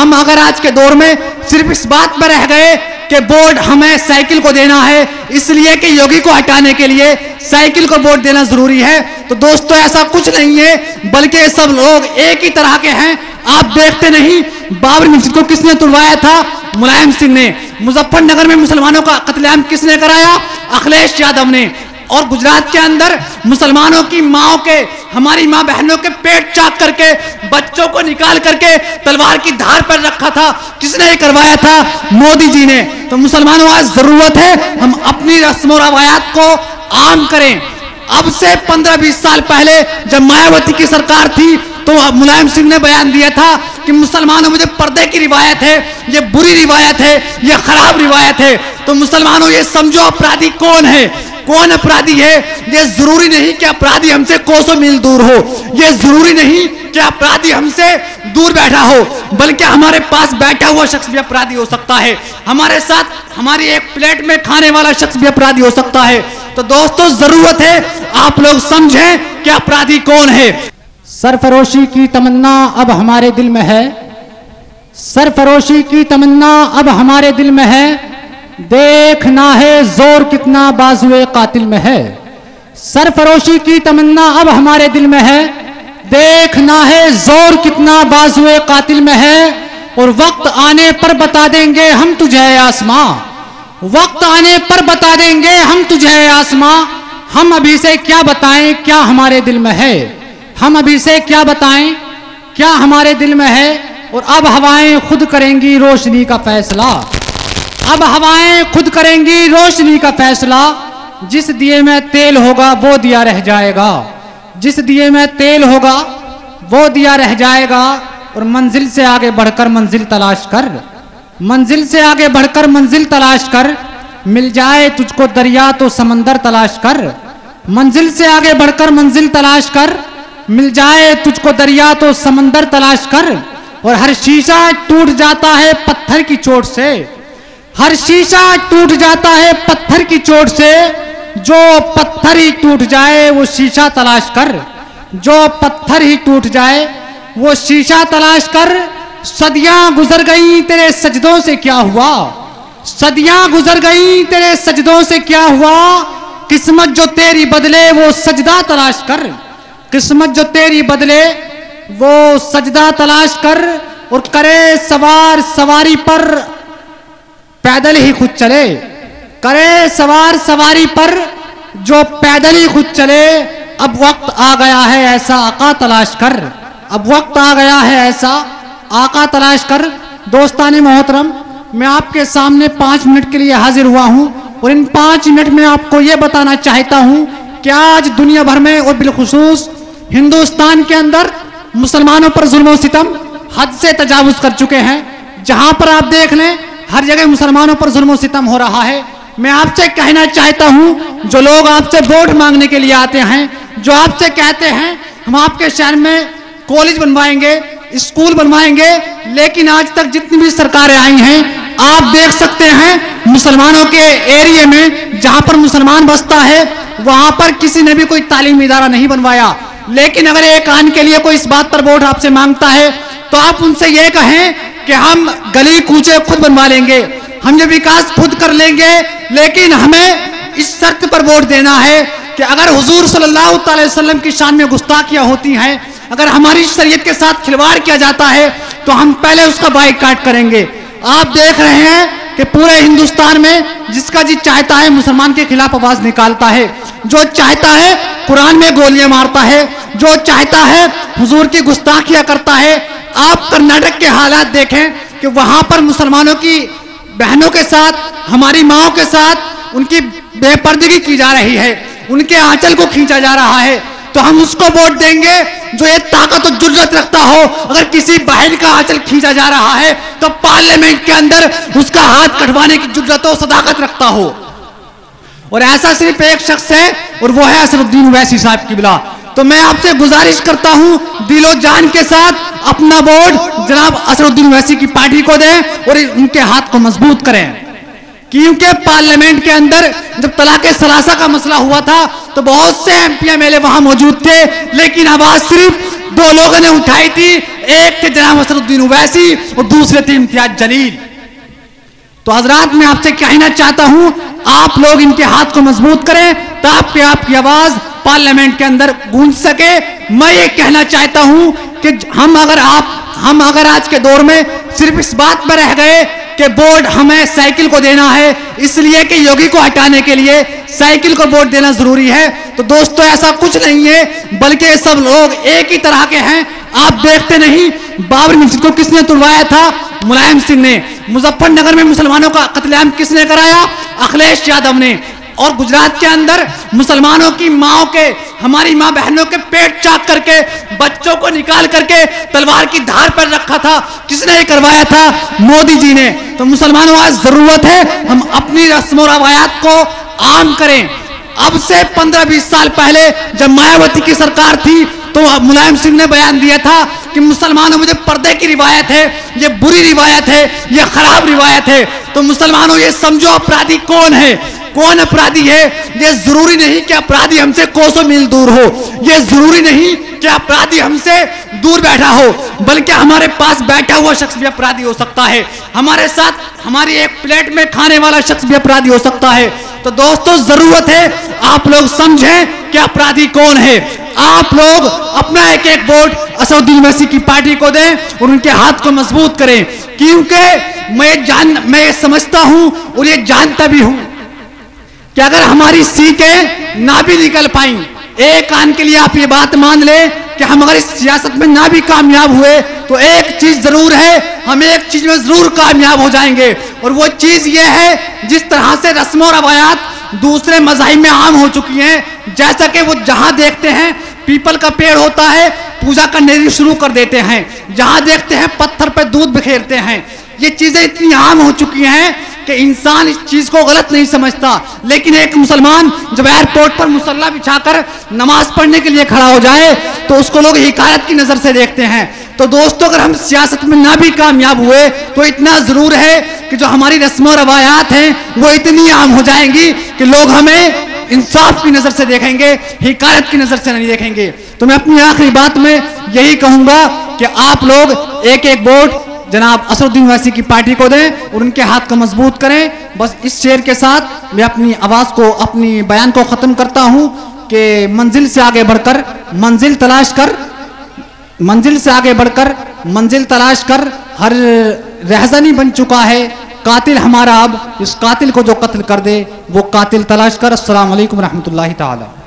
हम अगर आज के दौर में सिर्फ इस बात पर रह गए कि वोट हमें साइकिल को देना है, इसलिए कि योगी को हटाने के लिए साइकिल को वोट देना जरूरी है, तो दोस्तों ऐसा कुछ नहीं है, बल्कि सब लोग एक ही तरह के हैं। आप देखते नहीं बाबरी मस्जिद को किसने तुड़वाया था? मुलायम सिंह ने। मुजफ्फरनगर में मुसलमानों का कत्लेआम किसने कराया? अखिलेश यादव ने। और गुजरात के अंदर मुसलमानों की माओ के, हमारी माँ बहनों के पेट चाक करके, बच्चों को निकाल करके तलवार की धार पर रखा था, किसने ये करवाया था? मोदी जी ने। तो मुसलमानों आज जरूरत है हम अपनी रस्म और रवायात को आम करें। अब से 15-20 साल पहले जब मायावती की सरकार थी तो मुलायम सिंह ने बयान दिया था कि मुसलमानों में जो पर्दे की रिवायत है ये बुरी रिवायत है, ये खराब रिवायत है। तो मुसलमानों ये समझो अपराधी कौन है, कौन अपराधी है। ये जरूरी नहीं कि अपराधी हमसे कोसों मील दूर हो, ये जरूरी नहीं कि अपराधी हमसे दूर बैठा हो, बल्कि हमारे पास बैठा हुआ शख्स भी अपराधी हो सकता है, हमारे साथ हमारी एक प्लेट में खाने वाला शख्स भी अपराधी हो सकता है। तो दोस्तों जरूरत है आप लोग समझें कि अपराधी कौन है। सरफरोशी की तमन्ना अब हमारे दिल में है, सरफरोशी की तमन्ना अब हमारे दिल में है, देखना है जोर कितना बाजुए कातिल में है। सरफरोशी की तमन्ना अब हमारे दिल में है, देखना है जोर कितना बाजुए कातिल में है। और वक्त आने पर बता देंगे हम तुझे आसमां, वक्त आने पर बता देंगे हम तुझे आसमां। हम अभी से क्या बताएं क्या हमारे दिल में है, हम अभी से क्या बताएं क्या हमारे दिल में है। और अब हवाएं खुद करेंगी रोशनी का फैसला, अब हवाएं खुद करेंगी रोशनी का फैसला। जिस दिए में तेल होगा वो दिया रह जाएगा, जिस दिए में तेल होगा वो दिया रह जाएगा। और मंजिल से आगे बढ़कर मंजिल तलाश कर, मंजिल से आगे बढ़कर मंजिल तलाश कर, मिल जाए तुझको दरिया तो समंदर तलाश कर। मंजिल से आगे बढ़कर मंजिल तलाश कर, मिल जाए तुझको दरिया तो समंदर तलाश कर। और हर शीशा टूट जाता है पत्थर की चोट से, हर शीशा टूट जाता है पत्थर की चोट से। जो पत्थर ही टूट जाए वो शीशा तलाश कर, जो पत्थर ही टूट जाए वो शीशा तलाश कर। सदियां गुजर गई तेरे सजदों से क्या हुआ, सदियां गुजर गई तेरे सजदों से क्या हुआ। किस्मत जो तेरी बदले वो सजदा तलाश कर, किस्मत जो तेरी बदले वो सजदा तलाश कर। और करे सवार सवारी पर पैदल ही खुद चले, करे सवार सवारी पर जो पैदल ही खुद चले। अब वक्त आ गया है ऐसा आका तलाश कर, अब वक्त आ गया है ऐसा आका तलाश कर। दोस्ताने मोहतरम, मैं आपके सामने 5 मिनट के लिए हाजिर हुआ हूं और इन 5 मिनट में आपको यह बताना चाहता हूं कि आज दुनिया भर में और बिलखुसूस हिंदुस्तान के अंदर मुसलमानों पर जुल्म सितम हद से तजावुज कर चुके हैं। जहां पर आप देख लें हर जगह मुसलमानों पर जुल्म सितम हो रहा है। मैं आपसे कहना चाहता हूं, जो लोग आपसे वोट मांगने के लिए आते हैं, जो आपसे कहते हैं हम आपके शहर में कॉलेज बनवाएंगे, स्कूल बनवाएंगे, लेकिन आज तक जितनी भी सरकारें आई हैं आप देख सकते हैं मुसलमानों के एरिया में जहां पर मुसलमान बसता है वहां पर किसी ने भी कोई तालीमी इदारा नहीं बनवाया। लेकिन अगर एक आन के लिए कोई इस बात पर वोट आपसे मांगता है तो आप उनसे ये कहें कि हम गली कूचे खुद बनवा लेंगे, हम ये विकास खुद कर लेंगे, लेकिन हमें इस शर्त पर वोट देना है कि अगर हुजूर सल्लल्लाहु अलैहि वसल्लम की शान में गुस्ताखियां होती हैं, अगर हमारी शरीयत के साथ खिलवाड़ किया जाता है तो हम पहले उसका बाइकाट करेंगे। आप देख रहे हैं कि पूरे हिंदुस्तान में जिसका जी चाहता है मुसलमान के खिलाफ आवाज निकालता है, जो चाहता है कुरान में गोलियां मारता है, जो चाहता है हुजूर की गुस्ताखियां करता है। आप कर्नाटक के हालात देखें कि वहां पर मुसलमानों की बहनों के साथ, हमारी माओं के साथ उनकी बेपर्दगी की जा रही है, उनके आंचल को खींचा जा रहा है। तो हम उसको वोट देंगे जो ये ताकत और जुर्रत रखता हो। अगर किसी बहन का आंचल खींचा जा रहा है तो पार्लियामेंट के अंदर उसका हाथ कटवाने की जुर्रत और सदाकत रखता हो। और ऐसा सिर्फ एक शख्स है और वो है असरुद्दीन ओवैसी साहब किबला। तो मैं आपसे गुजारिश करता हूं दिलो जान के साथ अपना वोट जनाब असरुद्दीन ओवैसी की पार्टी को दें और उनके हाथ को मजबूत करें। क्योंकि पार्लियामेंट के अंदर जब तलाक़े सलासा का मसला हुआ था तो बहुत से एमपी एमएलए वहां मौजूद थे, लेकिन आवाज सिर्फ 2 लोगों ने उठाई थी। एक थे जनाब असदुद्दीन ओवैसी और दूसरे थे इम्तियाज जलील। तो हजरात मैं आपसे कहना चाहता हूं, आप लोग इनके हाथ को मजबूत करें ताकि आपकी आवाज पार्लियामेंट के अंदर गूंज सके। मैं ये कहना चाहता हूं कि हम अगर आज के दौर में सिर्फ इस बात पर रह गए कि वोट हमें साइकिल को देना है, इसलिए कि योगी को हटाने के लिए साइकिल को वोट देना जरूरी है, तो दोस्तों ऐसा कुछ नहीं है, बल्कि सब लोग एक ही तरह के हैं। आप देखते नहीं बाबरी मस्जिद को किसने तुड़वाया था? मुलायम सिंह ने। मुजफ्फरनगर में मुसलमानों का कत्लेआम किसने कराया? अखिलेश यादव ने। और गुजरात के अंदर मुसलमानों की माओ के, हमारी माँ बहनों के पेट चाक करके, बच्चों को निकाल करके तलवार की धार पर रखा था, किसने ये करवाया था? मोदी जी ने। तो मुसलमानों आज जरूरत है हम अपनी रस्म और रवायात को आम करें। अब से 15-20 साल पहले जब मायावती की सरकार थी तो मुलायम सिंह ने बयान दिया था कि मुसलमानों में जो पर्दे की रिवायत है ये बुरी रिवायत है, ये खराब रिवायत है। तो मुसलमानों ये समझो अपराधी कौन है, कौन अपराधी है। ये जरूरी नहीं कि अपराधी हमसे कोसों मील दूर हो, ये जरूरी नहीं कि अपराधी हमसे दूर बैठा हो, बल्कि हमारे पास बैठा हुआ शख्स भी अपराधी हो सकता है, हमारे साथ हमारी एक प्लेट में खाने वाला शख्स भी अपराधी हो सकता है। तो दोस्तों जरूरत है आप लोग समझें कि अपराधी कौन है। आप लोग अपना एक एक वोट असदुद्दीन ओवैसी की पार्टी को दें और उनके हाथ को मजबूत करें, क्योंकि मैं ये समझता हूं और ये जानता भी हूं कि अगर हमारी सीटें ना भी निकल पाई, एक आन के लिए आप ये बात मान ले कि हम अगर इस सियासत में ना भी कामयाब हुए तो एक चीज जरूर है, हम एक चीज में जरूर कामयाब हो जाएंगे। और वो चीज ये है, जिस तरह से रस्म और रवायात दूसरे मज़ाहिब में आम हो चुकी हैं, जैसा कि वो जहां देखते हैं पीपल का पेड़ होता है पूजा करने शुरू कर देते हैं, जहां देखते हैं पत्थर पर दूध बिखेरते हैं। ये चीजें इतनी आम हो चुकी हैं कि इंसान इस चीज को गलत नहीं समझता, लेकिन एक मुसलमान जब एयरपोर्ट पर मुसल्ला बिछाकर नमाज पढ़ने के लिए खड़ा हो जाए तो उसको लोग हिकारत की नजर से देखते हैं। तो दोस्तों अगर हम सियासत में ना भी कामयाब हुए तो इतना जरूर है कि जो हमारी रस्म और रवायात हैं वो इतनी आम हो जाएंगी कि लोग हमें इंसाफ की नजर से देखेंगे, हिकारत की नजर से नहीं देखेंगे। तो मैं अपनी आखिरी बात में यही कहूंगा कि आप लोग एक एक वोट जनाब असदुद्दीन ओवैसी की पार्टी को दें और उनके हाथ को मजबूत करें। बस इस शेर के साथ मैं अपनी आवाज को, अपनी बयान को खत्म करता हूं कि मंजिल से आगे बढ़कर मंजिल तलाश कर, मंजिल से आगे बढ़कर मंजिल तलाश कर, हर रहज़नी बन चुका है कातिल हमारा अब, इस कातिल को जो कत्ल कर दे वो कातिल तलाश कर। अस्सलाम वालेकुम रहमतुल्लाहि ताला।